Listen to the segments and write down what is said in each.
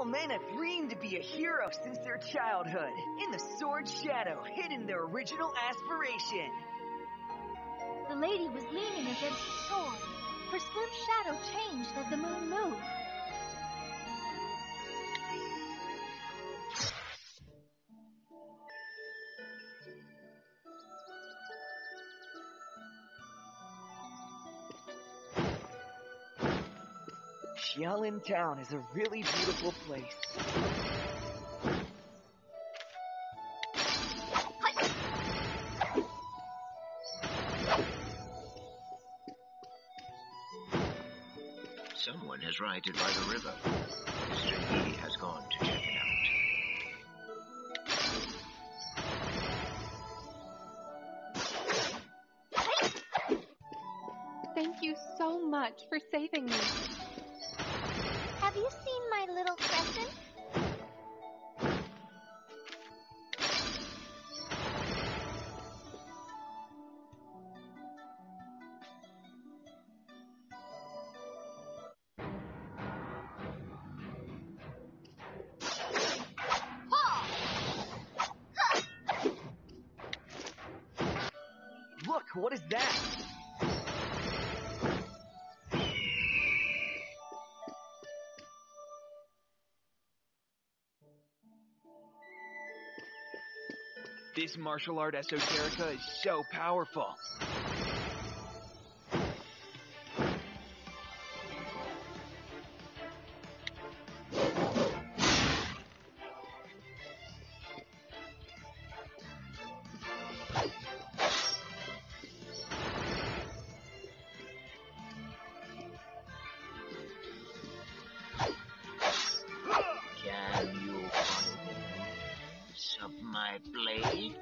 All men have dreamed to be a hero since their childhood. In the sword's shadow, hidden their original aspiration. The lady was leaning against the sword. Her slim shadow changed as the moon moved. Xiaolin Town is a really beautiful place. Someone has righted by the river. Mr. Yi has gone to check it out. Thank you so much for saving me. Have you seen my little crescent? Look, what is that? This martial art esoterica is so powerful. Can you follow the movements of my blade?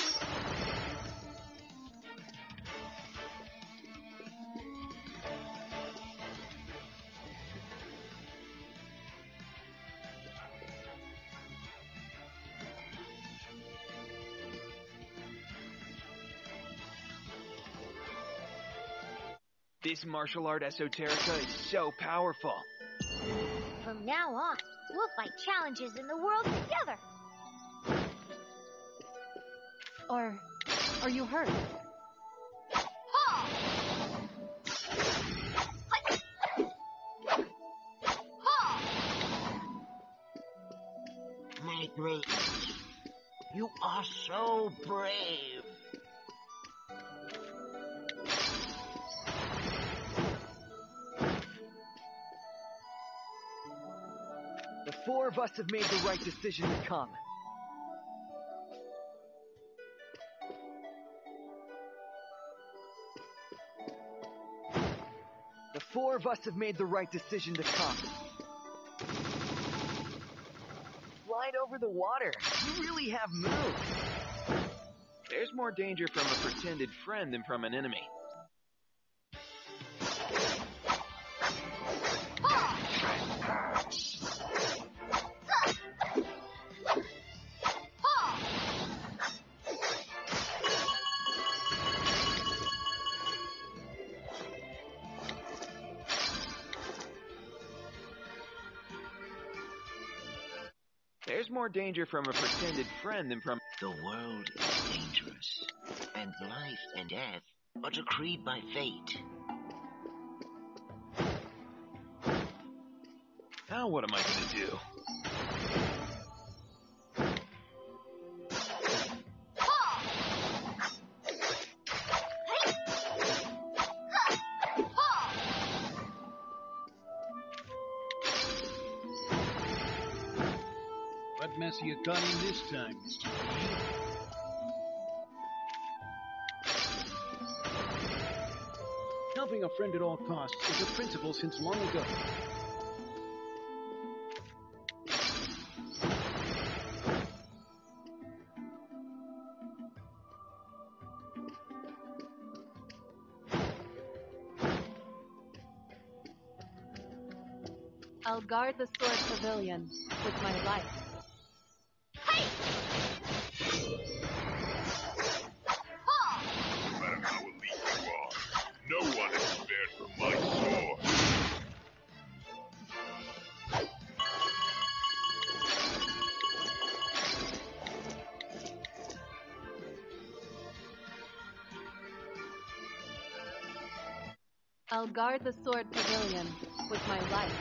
This martial art esoterica is so powerful. From now on, we'll fight challenges in the world together. Are you hurt? My greatness, you are so brave. The four of us have made the right decision to come. The four of us have made the right decision to come. Slide over the water. You really have moves. There's more danger from a pretended friend than from an enemy. There's more danger from a pretended friend than from... The world is dangerous, and life and death are decreed by fate. Now what am I gonna do? What mess you got in this time, Mr. Yi? Helping a friend at all costs is a principle since long ago. I'll guard the sword pavilion with my life. No matter how elite you are, no one is spared from my sword. I'll guard the sword pavilion with my life.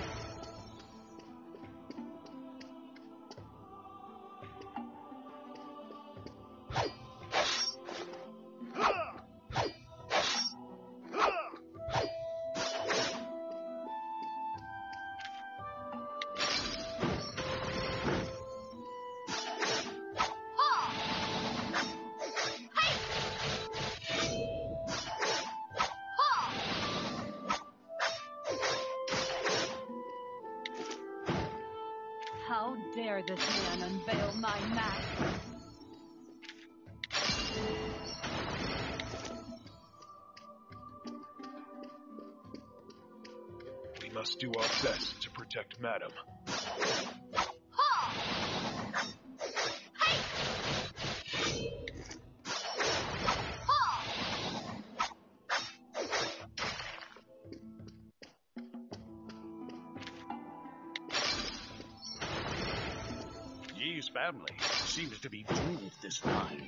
How dare this man unveil my mask? We must do our best to protect Madam. Yi's family seems to be doomed this time.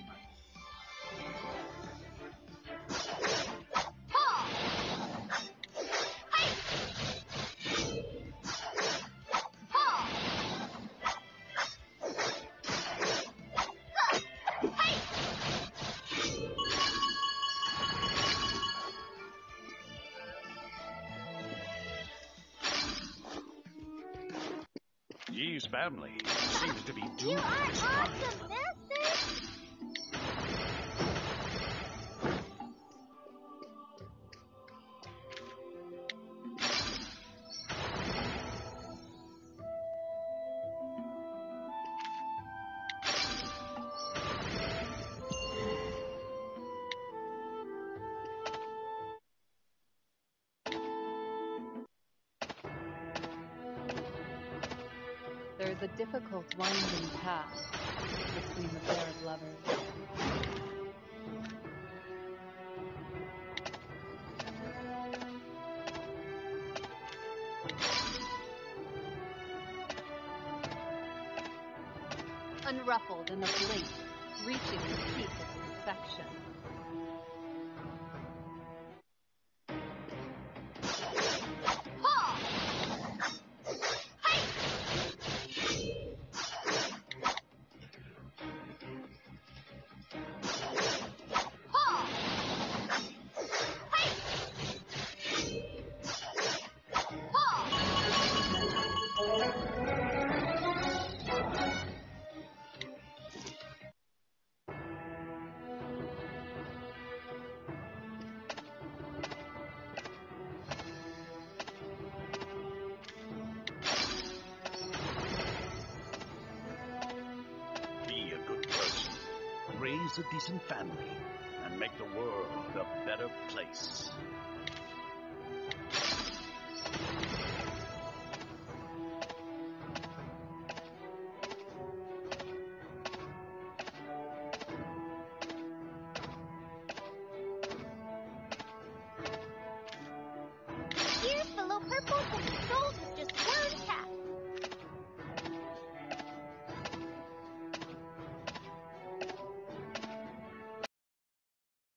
Yi's family seems to be You doomed are this time. awesome, Master! There is a difficult winding path between the pair of lovers. Unruffled in the blink, reaching the peak of perfection. Be a good person, raise a decent family, and make the world a better place.